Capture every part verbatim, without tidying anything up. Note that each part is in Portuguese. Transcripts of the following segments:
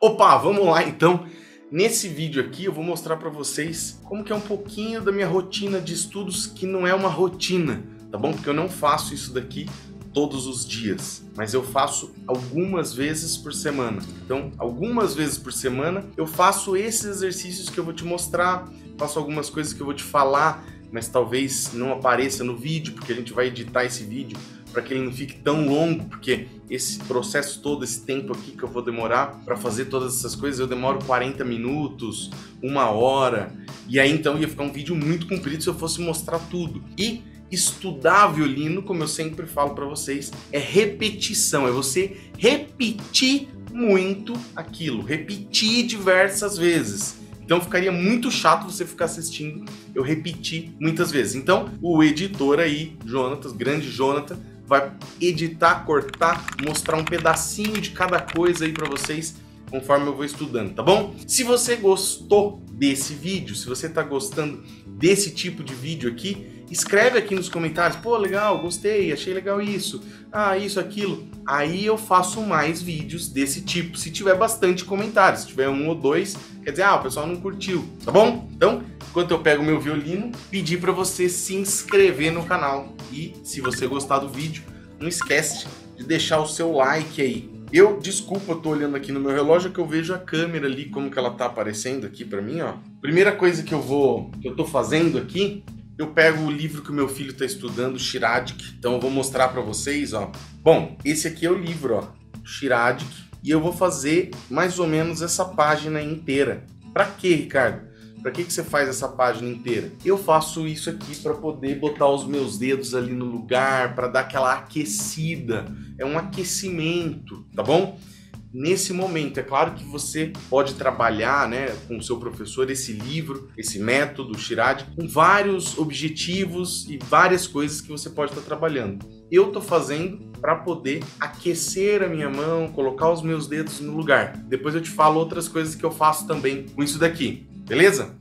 Opa, vamos lá então. Nesse vídeo aqui eu vou mostrar para vocês como que é um pouquinho da minha rotina de estudos, que não é uma rotina, tá bom? Porque eu não faço isso daqui todos os dias, mas eu faço algumas vezes por semana. Então, algumas vezes por semana eu faço esses exercícios que eu vou te mostrar, faço algumas coisas que eu vou te falar, mas talvez não apareça no vídeo, porque a gente vai editar esse vídeo para que ele não fique tão longo, porque esse processo todo, esse tempo aqui que eu vou demorar para fazer todas essas coisas, eu demoro quarenta minutos, uma hora, e aí então ia ficar um vídeo muito comprido se eu fosse mostrar tudo. E estudar violino, como eu sempre falo para vocês, é repetição, é você repetir muito aquilo, repetir diversas vezes. Então ficaria muito chato você ficar assistindo eu repetir muitas vezes. Então o editor aí, Jonatas, grande Jonathan, vai editar, cortar, mostrar um pedacinho de cada coisa aí para vocês conforme eu vou estudando, tá bom? Se você gostou desse vídeo, se você tá gostando desse tipo de vídeo aqui, escreve aqui nos comentários, pô, legal, gostei, achei legal isso, ah, isso, aquilo. Aí eu faço mais vídeos desse tipo, se tiver bastante comentários, se tiver um ou dois, quer dizer, ah, o pessoal não curtiu, tá bom? Então, enquanto eu pego meu violino, pedir para você se inscrever no canal. E se você gostar do vídeo, não esquece de deixar o seu like aí. Eu, desculpa, eu tô olhando aqui no meu relógio que eu vejo a câmera ali, como que ela tá aparecendo aqui para mim, ó. Primeira coisa que eu vou, que eu tô fazendo aqui, eu pego o livro que o meu filho está estudando, Chiradik. Então eu vou mostrar para vocês, ó. Bom, esse aqui é o livro, ó, Chiradik, e eu vou fazer mais ou menos essa página inteira. Para quê, Ricardo? Para que que você faz essa página inteira? Eu faço isso aqui para poder botar os meus dedos ali no lugar, para dar aquela aquecida. É um aquecimento, tá bom? Nesse momento, é claro que você pode trabalhar, né, com o seu professor esse livro, esse método Chiradik, com vários objetivos e várias coisas que você pode estar trabalhando. Eu estou fazendo para poder aquecer a minha mão, colocar os meus dedos no lugar. Depois eu te falo outras coisas que eu faço também com isso daqui, beleza?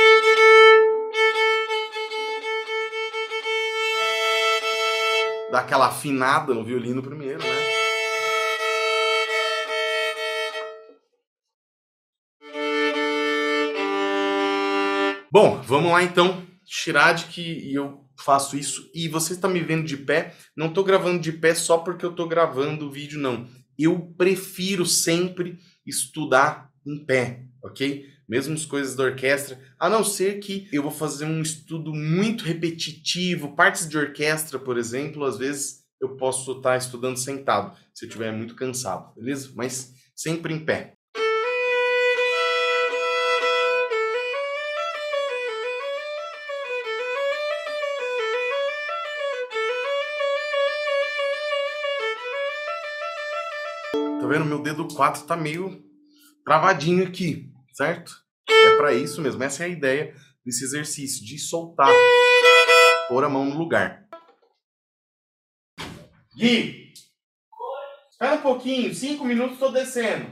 Dá aquela afinada no violino primeiro, né? Bom, vamos lá então, Chiradik, e eu faço isso, e você está me vendo de pé, não estou gravando de pé só porque eu estou gravando o vídeo, não. Eu prefiro sempre estudar em pé, ok? Mesmo as coisas da orquestra, a não ser que eu vou fazer um estudo muito repetitivo, partes de orquestra, por exemplo, às vezes eu posso estar estudando sentado, se eu estiver muito cansado, beleza? Mas sempre em pé. Tá vendo? Meu dedo quatro tá meio travadinho aqui, certo? É para isso mesmo, essa é a ideia desse exercício, de soltar, pôr a mão no lugar. Gui, espera um pouquinho, cinco minutos, tô descendo.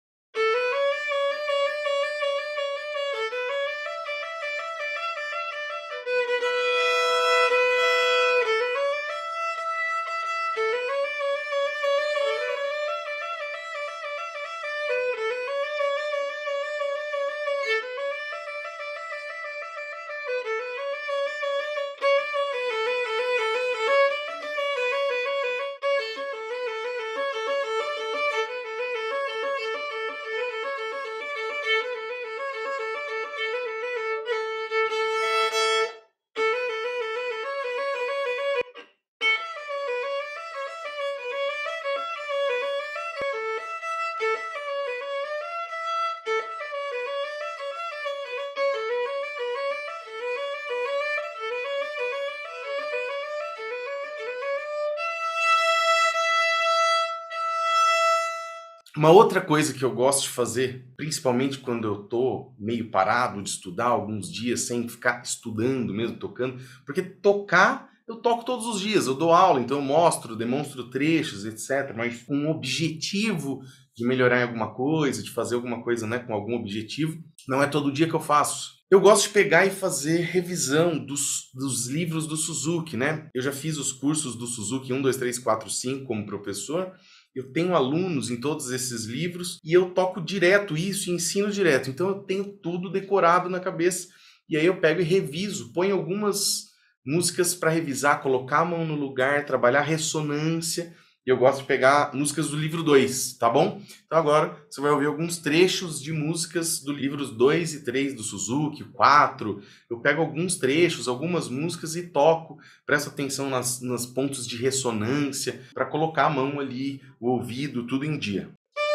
Uma outra coisa que eu gosto de fazer, principalmente quando eu tô meio parado de estudar alguns dias sem ficar estudando mesmo, tocando, porque tocar eu toco todos os dias, eu dou aula, então eu mostro, demonstro trechos, etcétera, mas com um objetivo de melhorar em alguma coisa, de fazer alguma coisa, né, com algum objetivo, não é todo dia que eu faço. Eu gosto de pegar e fazer revisão dos, dos livros do Suzuki, né? Eu já fiz os cursos do Suzuki um, dois, três, quatro, cinco como professor, eu tenho alunos em todos esses livros e eu toco direto isso e ensino direto. Então eu tenho tudo decorado na cabeça. E aí eu pego e reviso, ponho algumas músicas para revisar, colocar a mão no lugar, trabalhar ressonância. E eu gosto de pegar músicas do livro dois, tá bom? Então agora você vai ouvir alguns trechos de músicas do livros dois e três do Suzuki, quatro. Eu pego alguns trechos, algumas músicas e toco. Presta atenção nas, nas pontos de ressonância para colocar a mão ali, o ouvido, tudo em dia.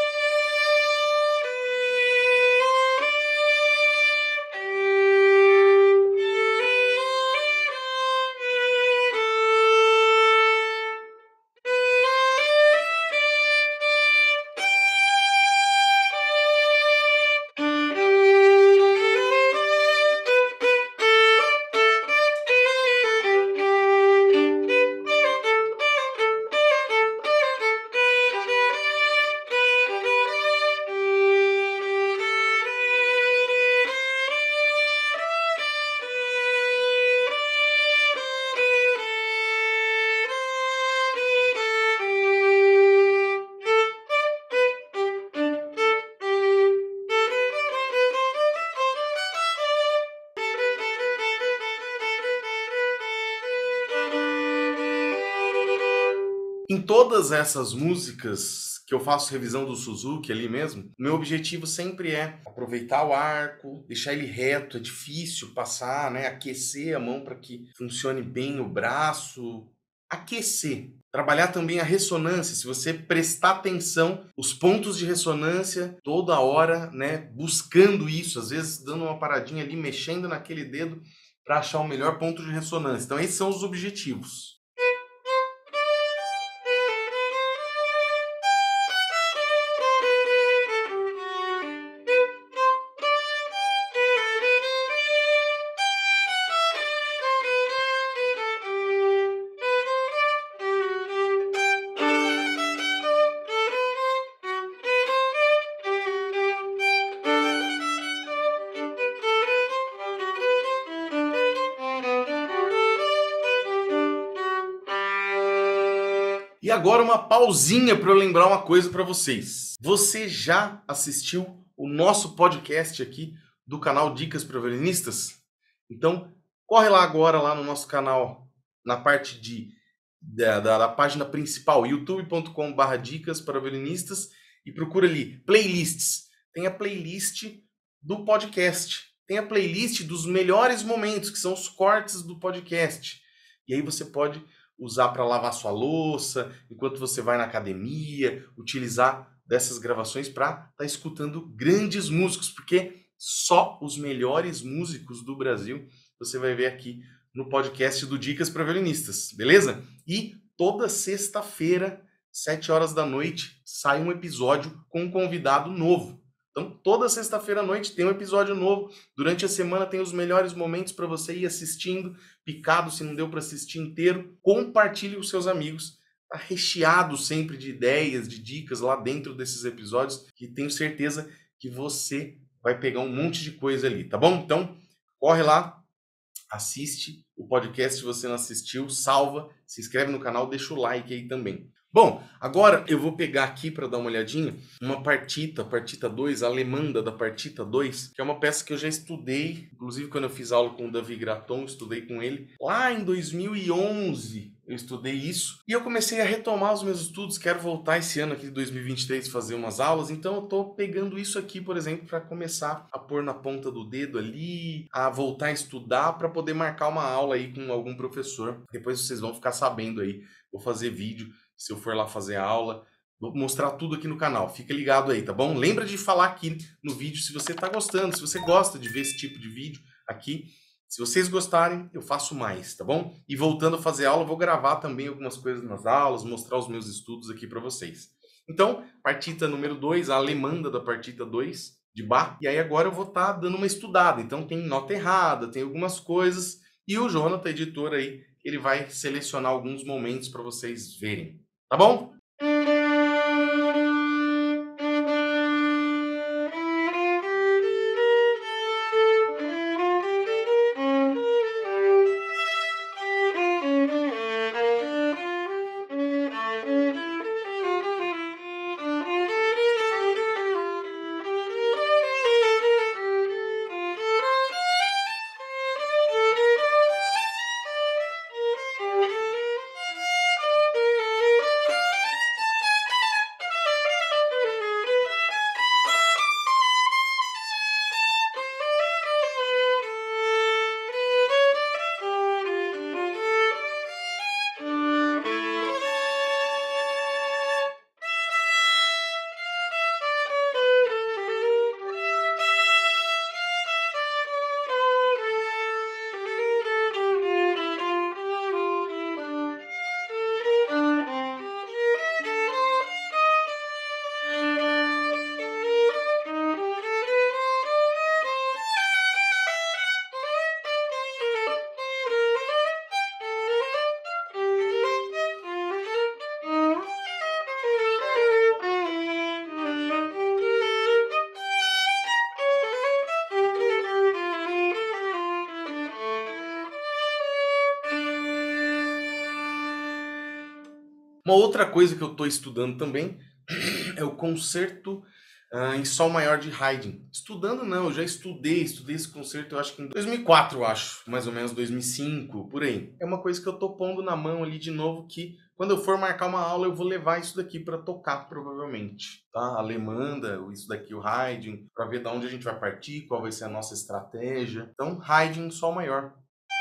Em todas essas músicas que eu faço revisão do Suzuki ali mesmo, meu objetivo sempre é aproveitar o arco, deixar ele reto, é difícil passar, né? Aquecer a mão para que funcione bem o braço, aquecer. Trabalhar também a ressonância, se você prestar atenção, os pontos de ressonância toda hora, né? Buscando isso, às vezes dando uma paradinha ali, mexendo naquele dedo para achar o melhor ponto de ressonância. Então esses são os objetivos. E agora uma pausinha para eu lembrar uma coisa para vocês. Você já assistiu o nosso podcast aqui do canal Dicas para Violinistas? Então, corre lá agora lá no nosso canal, na parte de, da, da, da página principal, youtube ponto com barra dicas para violinistas, e procura ali playlists. Tem a playlist do podcast. Tem a playlist dos melhores momentos, que são os cortes do podcast. E aí você pode usar para lavar sua louça, enquanto você vai na academia, utilizar dessas gravações para estar tá escutando grandes músicos, porque só os melhores músicos do Brasil você vai ver aqui no podcast do Dicas para Violinistas, beleza? E toda sexta-feira, sete horas da noite, sai um episódio com um convidado novo. Então, toda sexta-feira à noite tem um episódio novo. Durante a semana tem os melhores momentos para você ir assistindo, picado se não deu para assistir inteiro. Compartilhe com seus amigos. Tá recheado sempre de ideias, de dicas lá dentro desses episódios, que tenho certeza que você vai pegar um monte de coisa ali, tá bom? Então, corre lá, assiste o podcast se você não assistiu, salva, se inscreve no canal, deixa o like aí também. Bom, agora eu vou pegar aqui para dar uma olhadinha uma partita, partita dois, a alemanda da partita dois, que é uma peça que eu já estudei, inclusive quando eu fiz aula com o Davi Graton, estudei com ele lá em dois mil e onze. Eu estudei isso e eu comecei a retomar os meus estudos. Quero voltar esse ano aqui de dois mil e vinte e três fazer umas aulas, então eu tô pegando isso aqui, por exemplo, para começar a pôr na ponta do dedo ali, a voltar a estudar para poder marcar uma aula aí com algum professor. Depois vocês vão ficar sabendo aí. Vou fazer vídeo se eu for lá fazer a aula. Vou mostrar tudo aqui no canal. Fica ligado aí, tá bom? Lembra de falar aqui no vídeo se você tá gostando, se você gosta de ver esse tipo de vídeo aqui. Se vocês gostarem, eu faço mais, tá bom? E voltando a fazer aula, eu vou gravar também algumas coisas nas aulas, mostrar os meus estudos aqui para vocês. Então, partita número dois, a alemanda da partita dois de Bach. E aí agora eu vou estar tá dando uma estudada. Então tem nota errada, tem algumas coisas. E o Jonathan, editor aí, ele vai selecionar alguns momentos para vocês verem. Tá bom? Uma outra coisa que eu estou estudando também é o concerto uh, em Sol maior de Haydn. Estudando não, eu já estudei, estudei esse concerto eu acho que em dois mil e quatro, eu acho, mais ou menos dois mil e cinco, por aí. É uma coisa que eu tô pondo na mão ali de novo que quando eu for marcar uma aula eu vou levar isso daqui para tocar provavelmente, tá? A Alemanda, isso daqui, o Haydn, para ver de onde a gente vai partir, qual vai ser a nossa estratégia. Então, Haydn em Sol maior.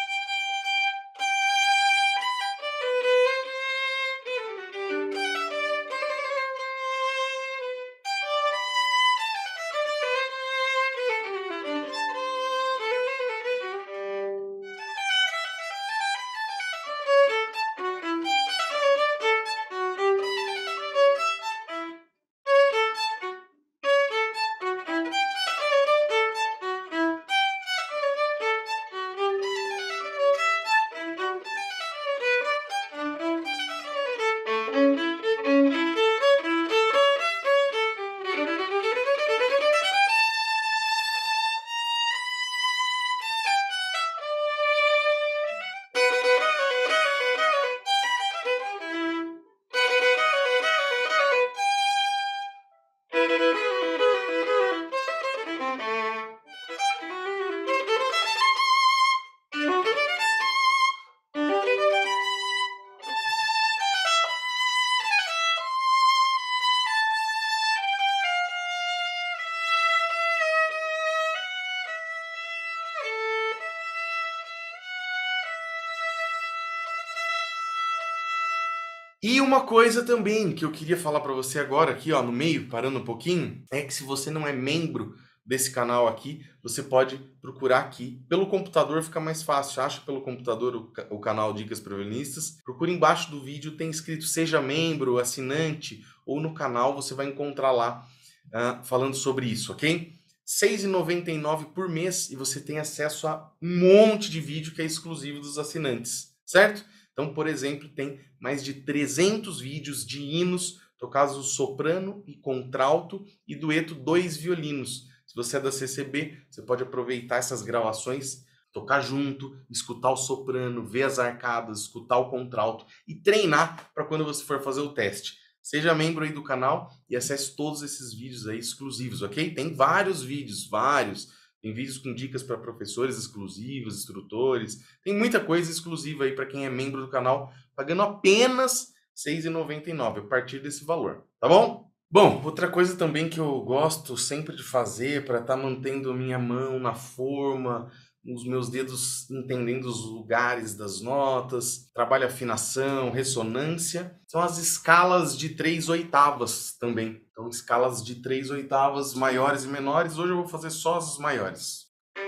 E uma coisa também que eu queria falar para você agora aqui, ó, no meio, parando um pouquinho, é que se você não é membro desse canal aqui, você pode procurar aqui. Pelo computador fica mais fácil, acha pelo computador o, o canal Dicas para Violinistas. Procura embaixo do vídeo, tem escrito seja membro, assinante, ou no canal você vai encontrar lá uh, falando sobre isso, ok? seis reais e noventa e nove centavos por mês e você tem acesso a um monte de vídeo que é exclusivo dos assinantes, certo? Então, por exemplo, tem mais de trezentos vídeos de hinos tocados soprano e contralto e dueto dois violinos. Se você é da C C B, você pode aproveitar essas gravações, tocar junto, escutar o soprano, ver as arcadas, escutar o contralto e treinar para quando você for fazer o teste. Seja membro aí do canal e acesse todos esses vídeos aí exclusivos, ok? Tem vários vídeos, vários. Tem vídeos com dicas para professores exclusivos, instrutores. Tem muita coisa exclusiva aí para quem é membro do canal, pagando apenas seis reais e noventa e nove centavos a partir desse valor, tá bom? Bom, outra coisa também que eu gosto sempre de fazer para estar tá mantendo minha mão na forma, os meus dedos entendendo os lugares das notas, trabalho afinação, ressonância, são as escalas de três oitavas também. Então, escalas de três oitavas maiores e menores. Hoje eu vou fazer só as maiores.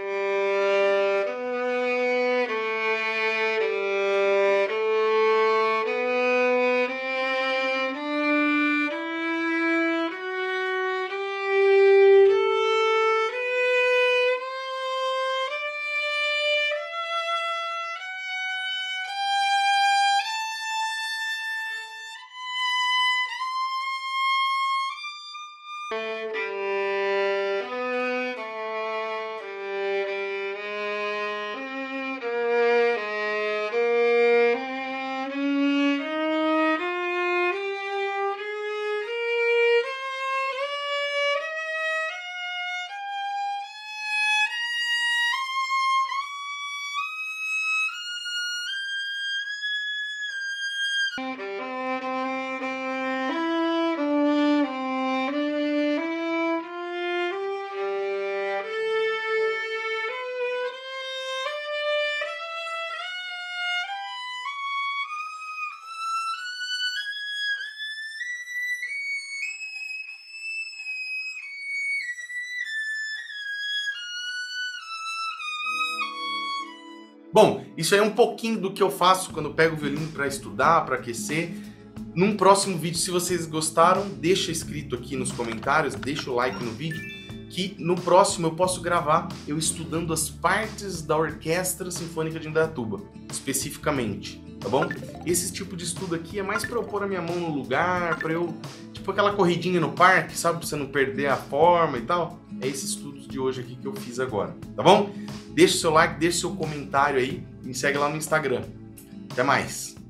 Bom, isso aí é um pouquinho do que eu faço quando eu pego o violino para estudar, para aquecer. Num próximo vídeo, se vocês gostaram, deixa escrito aqui nos comentários, deixa o like no vídeo, que no próximo eu posso gravar eu estudando as partes da Orquestra Sinfônica de Indaiatuba, especificamente, tá bom? Esse tipo de estudo aqui é mais para eu pôr a minha mão no lugar, para eu, tipo aquela corridinha no parque, sabe? Pra você não perder a forma e tal. É esse estudo de hoje aqui que eu fiz agora, tá bom? Deixa o seu like, deixa o seu comentário aí, me segue lá no Instagram. Até mais!